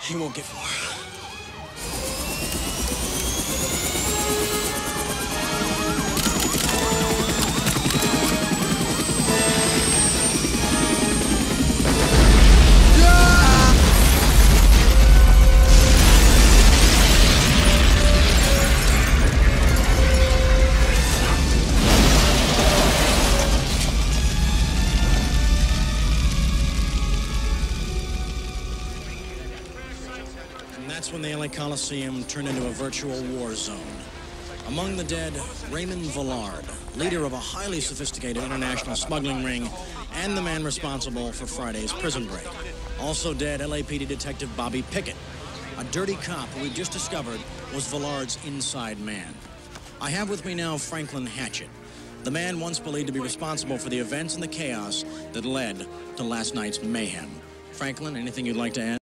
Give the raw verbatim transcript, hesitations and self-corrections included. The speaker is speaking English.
He won't get far. And that's when the L A Coliseum turned into a virtual war zone. Among the dead, Raymond Villard, leader of a highly sophisticated international smuggling ring and the man responsible for Friday's prison break. Also dead, L A P D detective Bobby Pickett, a dirty cop who we just discovered was Villard's inside man. I have with me now Franklin Hatchett, the man once believed to be responsible for the events and the chaos that led to last night's mayhem. Franklin, anything you'd like to add?